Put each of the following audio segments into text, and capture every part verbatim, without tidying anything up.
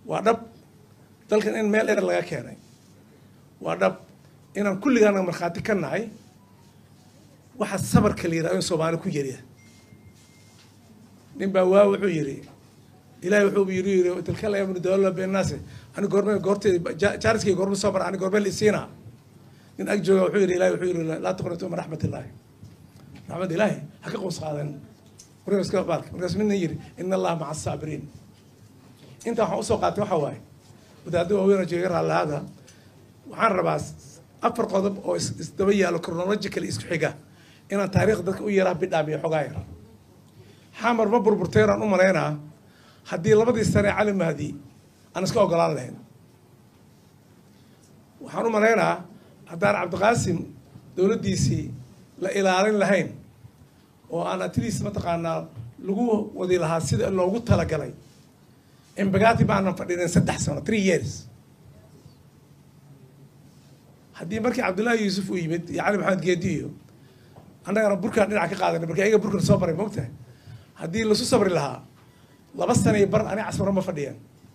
وادب dalkan in meel dheer laga keenay waa dhab inaan kulligaana markhaati ka nahay waxa sabarka la yiraahdo in Soomaali ku jiriya nin baa waa wuxuu yiri ilaahay wuxuu yiri yiri tilka la yamnu dawla beenaas ani goorma goortay jaariskii goorma soo mar ani goorma liisiina nin ag jooga wuxuu yiri ilaahay wuxuu yiri la taqnatu min rahmatillahi rahmat ilaahi haka qows qaadan warka iska baark markaas min yiri inna allaha ma'a as-sabirin inta waxa soo qaatay waxa waay wadaadada weyn oo jeegar halaada waxaan rabaa afar qodob oo isdaba yaalo chronological isku xiga inaan taariikh dadka u yaraa bidhaamiyo xogaa yar xamar ma burburteeraan u maleynaa haddii labadii sane cali mahdi aan iska ogolaan lahayn waxaan u maleynaa haddaan cabdiqaasim dowladdiisii la ilaalin lahayn oo aan atleast mataqaanaa lagu wadi lahaa sida loogu talagalay embagati baanan fadhinin saddex sano three years haddii markii cabdullaahi yuusuf uu yimid iyo cali maxamed geedi iyo annagana burkaan dhinaca ka qaadanay markii ayaga burkan soo baray moogtahay haddii lasu sabri lahaa laba sana iyo bar ani casmaro ma fadhiyaan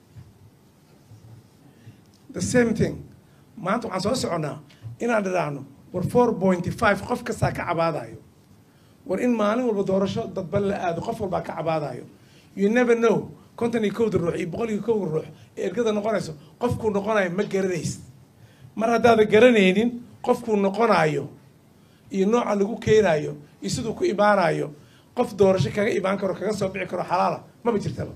the same thing maanta waxaan soo soconnaa inaan dhiraahno war four point five qof kastaa ka cabaadayo war in maalin walba doorasho dadban la aado qof walbaa ka cabaadayo you never know konton iyo kowda ruux iyo boqol iyo kowda ruux ee ergada noqonayso qofkuu noqonayo ma garanaysid mar haddaada garanaynin qofkuu noqonayo iyo nooca lagu keenayo iyo siduu ku imaanayo qof doorasho kaga imaan karo kaga soo bixi karo xalaala maba jirtaba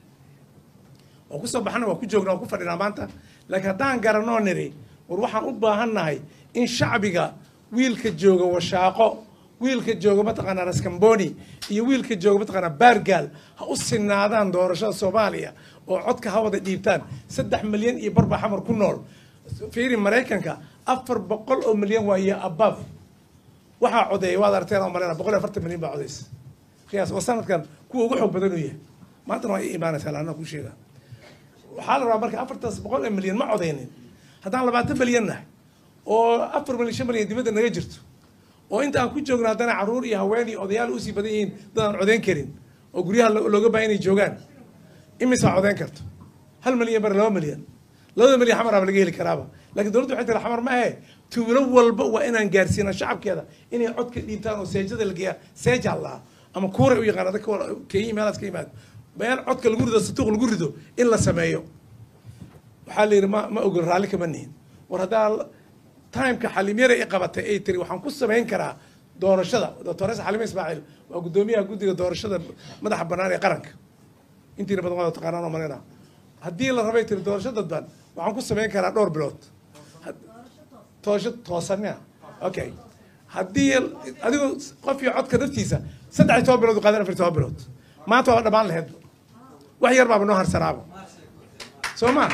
oo ku soo baxna waa ku joognaa waa ku fadhinaa maanta laakiin haddaan garanoo niri war waxaan u baahannahay in shacbiga wiilka jooga washaaqo wiilka jooga mataqaanaa raskamboni iyo wiilka jooga mataqaanaa baargaal ha u sinaadaan doorashada Soomaaliya oo codka ha wada dhiibtaan saddex milyan iyo barba xamar ku nool fiiri Mareykanka afar boqol oo milyan waa iyo above waxa codeeyay waad arteen oo maleena boqol iyo afartan milyan baa codeys qiyaas oo sanadkan kuwa ugu xog badan u yahay maanta waa iimaanaysa laana ku sheega waxa la rabaa marka afartan boqol oo milyan ma codeynin haddaan labaatan milyan nahay oo afar milyan shan milyan dibadda naga jirto oo inta aan ku joogno haddana caruur iyo haween iyo odayaal usii badan yihiin dad aan codeyn karin oo guryaha looga baahan inay joogaan imisa codeyn karto hal milyan bar laba milyan labada milyan xamar laga heli karaaba laakiin dowladdu waxay tiri xamar ma ahe tuulo walba waa inaan gaarsiina shacabkeeda inay codka dhiibtaan oo seejada la geeya seeja allah ama kuure u yaqaan dadka keeyi meelaas ka yimaado bayaan codka lagu rido satuuq lagu rido in la sameeyo waxaa la yidhi ma ma ogol raalli kama nihin war haddaa timeka xalimyare ay qabatay ay tiri waxaan ku samayn karaa doorashada doctoresa xalime ismaaciil waa guddoomiyaha guddiga doorashada madaxa bannaan ee qaranka intiina badan waa taqaanaan oo malena haddii la rabay tiri doorasho dadban waxaan ku samayn karaa dhowr bilood doorasho toosanna okay haddii adigu qof iyo codka naftiisa saddex iyo toban bilood u qaadan afar iyo toban bilood maanta waa dhammaan lahayd wax yar baaba noo harsanaaba soo ma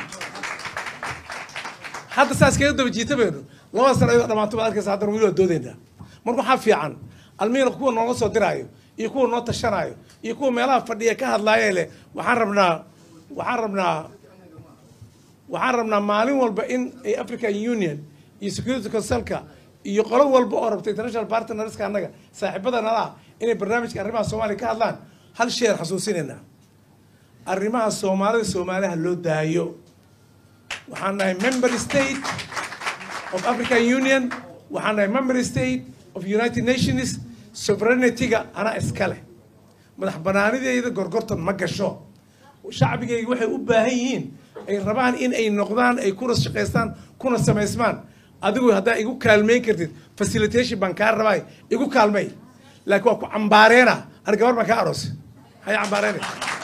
hadda saas kaga daba jiita baynu laba sano ayadoo dhammaanto baad arkaysa haddana weli waa doodaynaa marka waxaa fiican almiina kuwa nooga soo diraayo iyo kuwa noo tashanaayo iyo kuwa meelaha fadhiya ka hadlaayee leh waxaan rabnaa waxaan rabnaa waxaan rabnaa maalin walba in ay African Union iyo Security Councilka iyo qolo walba oo rabta international partnerska annaga saaxiibada nala inay barnaamijka arrimaha Soomaaliya ka hadlaan hal sheer xasuusinayna arrimaha Soomaalida Soomaaliya loo daayo waxaan nahay member state of African Union waxaan nahay member state of United Nations sovereignty-ga ana iskale madax banaanideeda gorgortan ma gasho shacbigayga waxay u baahan yihiin ay rabaan in ay noqdaan ay kuna shaqeystaan kuna sameysmaan adigu haddaa igu kaalmeyn kartid facilitation baan kaa rabay igu kaalmay laakiin waa ku cambaareena ana gabar baan ka aroos hay cambaareena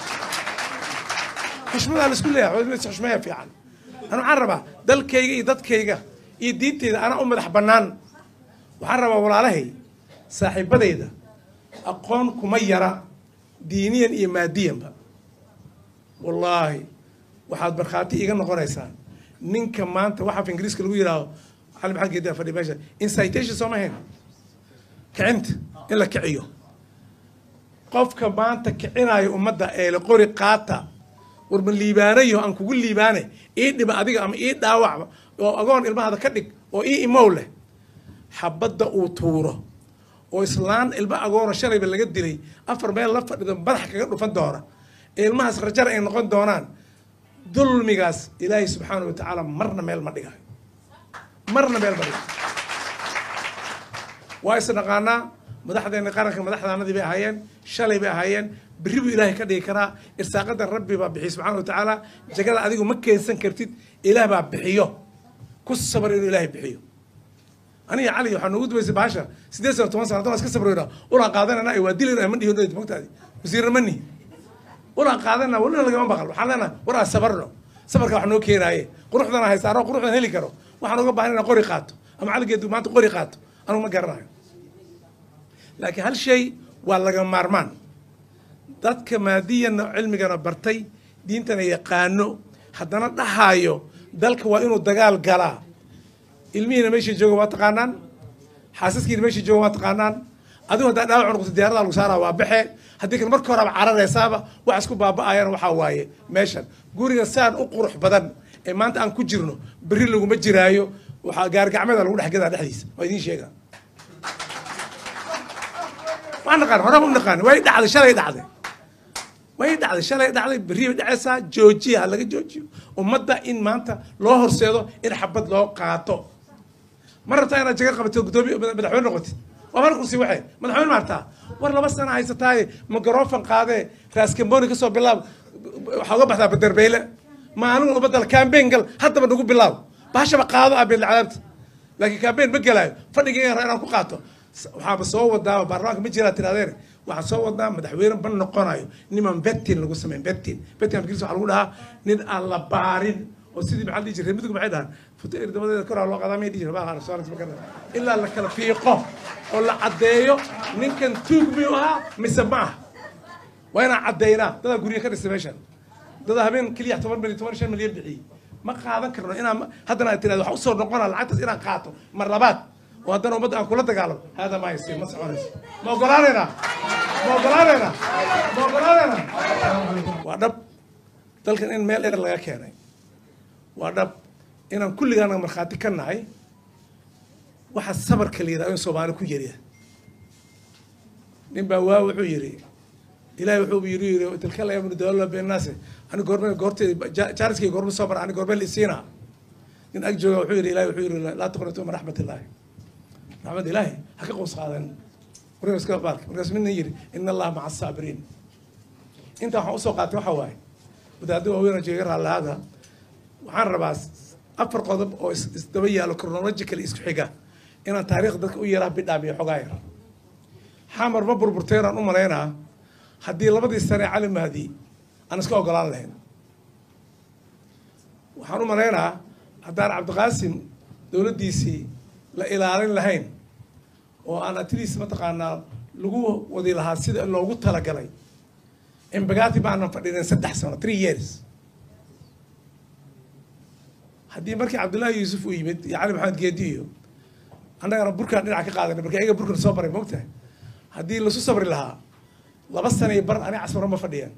xushmada la isku leeyahay waa xushmaya fiican أنا عربة دل كيجا يدت كيجا يديت أنا أم مدح بنان وعربة ولا له صاحب بديدة أقوم كميرة دينيا إيماديا والله واحد برخاتي إيجا نقول إنسان نين كمان تواحد في إنجليز كلو يراو على محل جدا فدي باشا إنسايتيشن سوما هنا كعنت إلا كعيو قف كمان تكعنا يومدا إلى قوري قاتا ورمن ليبانيو أنكو كل ليباني إيه دي بقى ديك أم إيه داوع وأقول المهذا كدك وإيه إمولة حبض أوتورة وإسلام البقى أقول الشرب اللي قد لي أفر بين لفة إذا بدح كقدر فن دورة المهذا رجال إن نقول دوران dulmigaas ilaahay subxaanahu watacaala marna meel ma dhigayo marna meel ma dhigayo waa is naqaanaa madaxdeena qaranka madaxdaanadii bay ahaayeen shalay bay ahaayeen berri buu ilaahay ka dhigi karaa irsaaqadan rabbi baa bixiy subxaana watacaala jagada adigu ma keensan kartid ilaah baa bixiyo ku sabar inuu ilaahay bixiyo aniga cali waxaa noogu dubaysay bahasha siddeed sano toban sano haddana iska sabrayna ulaan qaadanana ay waa dilayna ma dhihin mogtaadi wasiirna ma nihin ulaan qaadanana walina lagama maqal waxaan leenahay war aan sabarno sabarka wax noo keenaaye quruxdana haysaaro quruxdan heli karo waxaan uga baahan inaan qori qaato ama caligeedu maanta qori qaato anugu ma garanayo laakiin hal shay waa laga maarmaan dadka maadiyana cilmigana bartay diintana yaqaano haddana dhahaayo dalka waa inuu dagaal galaa ilmihiina meeshii jooga waa taqaanaan xaasaskiina meeshii jooga waa taqaanaan adigu haddaa dhaawac noqoto diyaarada lagu saaraa waa baxe haddii kale marka horeba cararaysaaba wax isku baaba'ayana waxaa waaye meeshan guriga saan u qurux badan ee maanta aan ku jirno berri laguma jiraayo waxaa gaargacmeeda lagu dhex gadaa dhexdiisa waa idiin sheegaa waan naqaan hore u naqaan way dhacday shalay dhacday way dhacday shalay dhacday berri bay dhacaysaa joojiya ha laga joojiyo ummadda in maanta loo horseedo in xabad loo qaato ma rabtaa inaad jaga qabatid guddoomiye madaxweyne noqotid waa mar kursi waxay madaxweyne maartaa war laba sana haysataaye mikrofon qaadee raaskamboni ka soo bilaab waxaa uga baxdaa baderbeyle maalin walba dal campaign gal haddaba nagu bilaab bahashaba qaado ah beelle cadaabta laakiin campaign ma gelaayo fadhiga inaan ku qaato waxaaba soo wadaa baarlamaanka ma jiraa tiraadeen waxaan soo wadnaa madaxweyne ban noqonayo niman vetin lagu sameyn vetin vetin afkiisa waxaa lagu dhahaa nin aan la baarin oo sidii maxaa dhihi jiray midgu maxay dhahaan futa irdabadeeda koraa loo qadaa may dhihi jiray baa rasuulka ma garana ilaa la kala fiiqo oo la caddeeyo ninkan tuug miyuu ahaa mise ma ah waa inaan caddeynaa dadaa guryo ka dhistay meeshan dadaa habeen keliya toban milyan toban shan milyan bixiyey ma qaadan karno inaan haddana aad tiraado waxa usoo noqonaa lacagtaas inaan qaato mar labaad وهذا نوبة أن كل تقالب هذا ما يصير ما سمعناش ما قلنا ما قلنا ما قلنا وأدب تلك إن ميل إير لا يكاني وأدب إن كل جانا مرخاتي كنا هاي واحد صبر كليدا أين صبانا كوجريه نبى واو وحيري إلى وحوب يري تلك لا يمن دولة بين الناس أنا قربان قرتي جالس كي قرب صبر أنا قربان لسينا إن أجوا وحيري إلى وحيري لا تقنطوا من رحمة الله رحمة الله حقيقة وصادن ورئيس كبارك ورئيس من يجري إن الله مع الصابرين أنت حوصل قاتل وحواي بدأ وين جيرها على هذا وحن رباس أفرق قضب أو استوية على كرونولوجيا الإسحاقة إن التاريخ ذاك ويراه بدأ بحجاير حامر ببر برتيران أمرينا هدي لبدي السنة علم هذه أنا سكوا قلنا لهن وحنو مرينا هدار عبد القاسم دولة دي سي لا إلى لهين وأنا تريس ما تقانا لجوه ودي لها سيد اللي وجود تلا جلي إن بقاتي بعنا فدينا سدح سنة three years هدي مركي عبد الله يوسف ويمد يعني محمد جديو أنا أنا بركان نلعب قاعدة بركان إيه بركان صبر مقته هدي اللي سو صبر لها لا بس أنا يبر أنا عصر ما فديان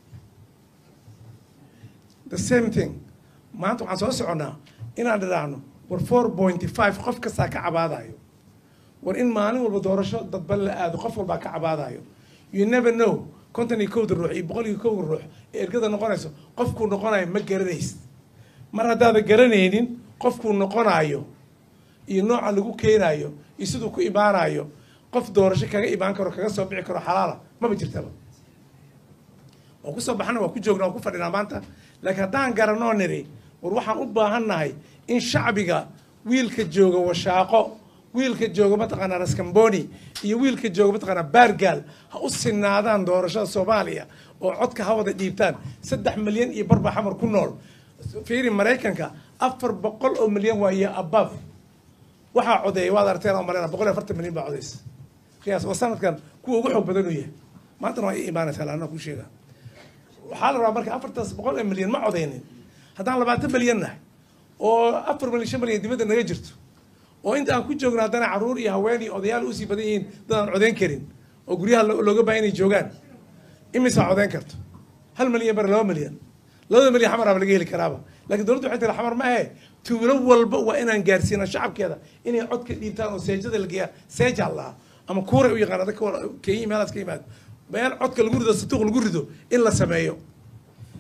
the same thing ما أنتم عصوص عنا إن هذا دعنو war four point five qof kasta ka cabaadayo war in maalin walba doorasho dad bal aad qof walba ka cabaadayo you never know konton iyo kow ruux iyo boqol iyo kow ruux ee ergada noqonayso qofku noqonayo ma garanaysid mar haddaad garanaynin qofku noqonayo iyo nooca lagu keenayo iyo sidoo ku imaanayo qof doorasho kaga imaan karo kaga soo bixi karo xalaala ma jirtaba oo ku soo baxna waa ku joognaa ku fadhinaa maanta laakiin haddaan garanoo niri war waxaan u baahannahay in shacbiga wiilka jooga washaaqo wiilka jooga mataqaanaa raskamboni iyo wiilka jooga mataqaanaa baargaal ha u sinaadaan doorashada soomaaliya oo codka ha wada dhiibtaan saddex milyan iyo barba xamar ku nool fiiri maraykanka afar boqol oo milyan waaye above waxaa codeeyay waad aragteen oo marayna boqol iyo afartan milyan baa codeysa qiyaas waa sanadkan kuwa ugu xoog badan u yahay maantana waa ii imaanaysaa laana ku sheegaa waxaa la rabaa marka afartaas boqol oo milyan ma codeynin haddaan labaatan milyan nahay oo afar milyan shan milyan dibadda naga jirto oo inta aan ku joogno haddana carruur iyo haween iyo odayaal usii badan yihiin dad aan codeyn karin oo guryaha looga baahan inay joogaan imisaa codeyn karto hal milyan bar laba milyan labada milyan xamaraaba laga heli karaaba laakiin dowladdu waxay tiri xamar ma ahe tuulo walba waa inaan gaarsiina shacabkeeda inay cod ka dhiibtaan oo seejada la geeyaa seeja allaha ama kuuray u yaqaan dadka kenya meelaas ka yimaado meel codka lagu rido sanduuq lagu rido in la sameeyo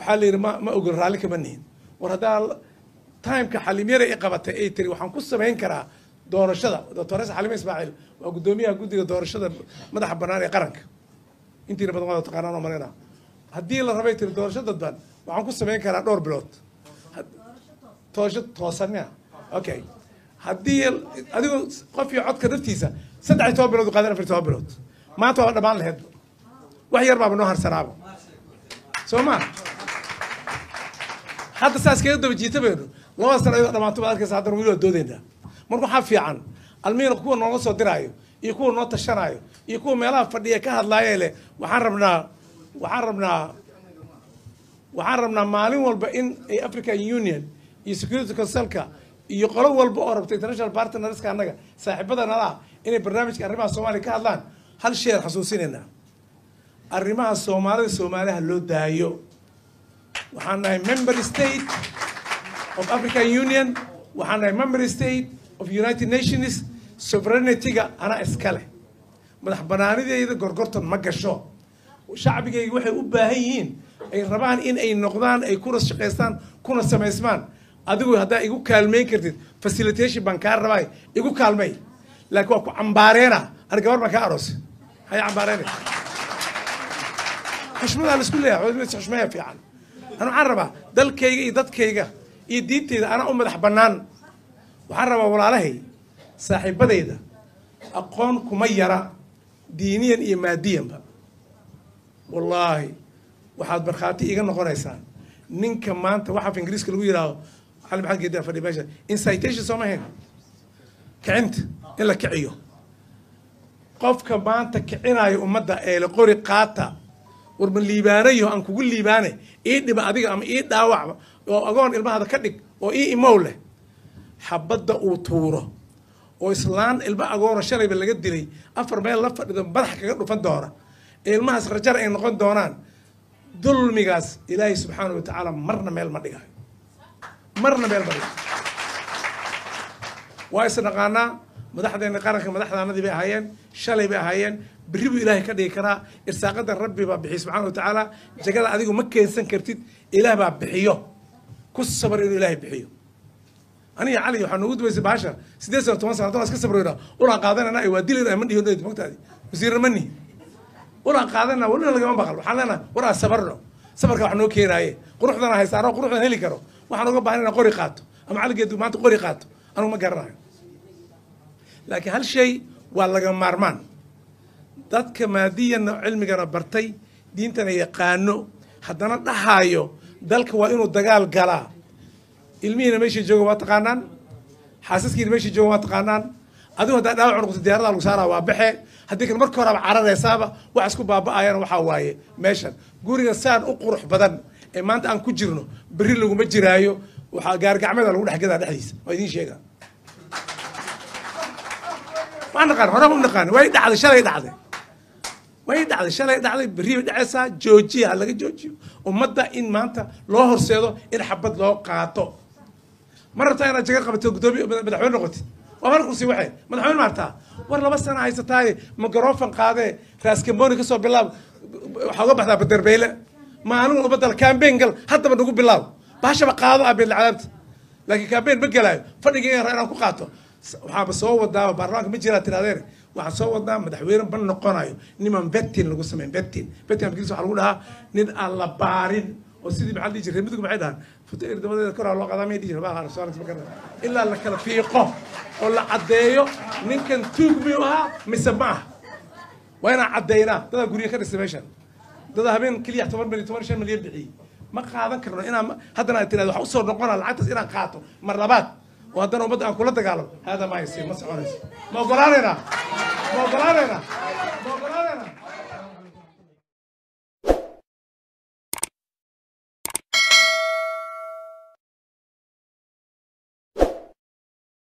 وحالي ما ما أقول رالك منين وهذا تايم كحليميرة إقامته أي تري وحن قصة ما ينكرها دور الشدة دكتور حليم إسماعيل وقدوميها قدي دور الشدة ما ده حبنا قرنك أنتي اللي بدنا تقارنوا مرينا هدي اللي ربيت دور الشدة دبل وحن قصة ما ينكرها دور بلوت توجد توصلنا أوكي هدي هدي قف يعد كدرتيسة سدع توب بلوت وقادر في توب بلوت ما توه دبان الهد وحي أربعة من نهر سرابه سوما حتى ساس كده بيجي تبينه لو أصلا لما تبغى كذا هذا نقوله دودين ده مركو حافي عن المين يكون نقص درايه يكون نقطة شرايه يكون ملا فديه كهذا لا يله وحرمنا وحرمنا وحرمنا مالين والبقين أفريقيا يونيون يسكيورتي كونسلكا يقولوا والبقرة بتنتشر بارتنرز كأنك صاحب بدنا لا إن برنامج كريمة الصومالي كهذا هل شيء حسوسيننا الرماة الصومالي الصومالي هلو دايو وحنا member state of African Union وحنا member state of United Nations sovereignty أنا إسكاله مدح بناني ذي إذا قرقرتن ما قشوا وشعبي جي وحي أباهيين أي ربعان إن أي نقدان أي كورس شقيستان كورس سماسمان أدو هذا يقول كلمين كرتيد facilitation بنكار رباي يقول كلمين لكن أكو عمبارينا أنا قبل ما كأروس هاي عمبارينا حشمنا على سكولها عودنا حشمها في عن أنا عربة دل كيجا يدت كيجا يديت أنا أم دحبنان وعربة ولا عليه صاحب بديدة أقون كميرة دينيا إيماديا بقى والله وحد برخاتي إيجا نقول إنسان نين كمان توحى في إنجليز كل ويراه حلم حد جدا فدي باشا إنسايتيشن سوما هنا كعنت إلا كعيو قف كمان تكعنا يا أمدا لقوري قاتا ورمن ليبانيه أنكو كل ليبانه إيه دي بعدين أم إيه داوع وأقول إلما هذا كدك وإيه إموله حبض أوتوره وإسلام إلما أقول الشرعي باللي قد لي أفر بين لفة إذا بدح كقدر فندورة إلما هسرجر إن نقول دوران دل ميجاز إلهي سبحانه وتعالى مرنا ميل مدقة مرنا ميل مدقة وإسنقانا مدحنا نقارن كمدحنا ندي بهاين شلي بهاين بريبو إلهي كده يكرا إرساقات الرب بحي سبحانه وتعالى جعل أديكم مكة إنسان كرتيد إله بحيه كل صبر إنه إلهي بحيه أنا يا علي وحنود ويس باشا سديس وتوان سنة توان كسر برينا ولا قاعدنا أنا يودي لنا مني هنا دي مقتدي وزير مني ولا قاعدنا ولا لقى ما بقول وحنا ولا صبرنا صبر كحنو كيراي قروحنا هاي سارة قروحنا هلي كرو وحنا قبل هنا قري قاتو أما على قد ما تقري قاتو أنا ما قرره لكن هالشيء ولا جمارمان dadka maadiyan cilmiga bartay diintana yaqaano hadana dhahayo dalka waa inuu dagaal galaa ilmihiina meeshii jooga waa taqaanaan xaasaskiina meeshii jooga waa taqaanaan adigu hadaa dhaawac noqoto diyaarada lagu saaraa waa baxe haddii kan marka hore cararaysaaba wax isku baaba'ayana waxa waaye meeshan guriga saan u qurux badan ee maanta aan ku jirno bari laguma jiraayo waxa gaargacmada lagu dhaxgadaa dhaxdiisa waa idin sheega ma naqaan hore ma naqaan way dhacday shalay dhacday way dhacday shalay dhacday bari dhacaysa joojiya laga joojiyo ummadda in maanta loo horseedo in xabad loo qaato marta ina jaga qabato gudoomiye madaxweyne noqotay waa mar kursi waxay madaxweyne maarta war laba sano haysataay mikrofon qaade raaskamboni ka soo bilaab waxa uga baxdaa badarbeyle maalin walba dal campaign gal hadaba nagu bilaab baashaba qaado abin lacabta laakiin campaign ma galaayo fadhiga inaan ku qaato waxaa soo wadaa baarlamaanka ma jira tiraadeen waxaan soo wadaa madaxweyne ban noqonayo niman betin lagu sameyn betin betin amkiisa waxa lagu dhahaa nin aan la baarin oo sidii maxaa dhihi jiray midku maxay dhahan futeer dabadeeda kor loo qadaamay dhihi jiray baa rasuulka ma garana ilaa la kala fiiqo oo la cadeeyo ninkan tuug miyuu ahaa mise ma aha waa inaan cadeynaa dada guriga ka dhisay meeshan dada habeen keliya toban milyan toban shan milyan bixiyey ma qaadan karno inaan haddana aad tiraahdo waxa usoo noqonaa lacagtaas inaan qaato mar labaad وهذا نوبة أن كل تقالوا هذا ما يصير ما سعونيس ما قرانينا ما قرانينا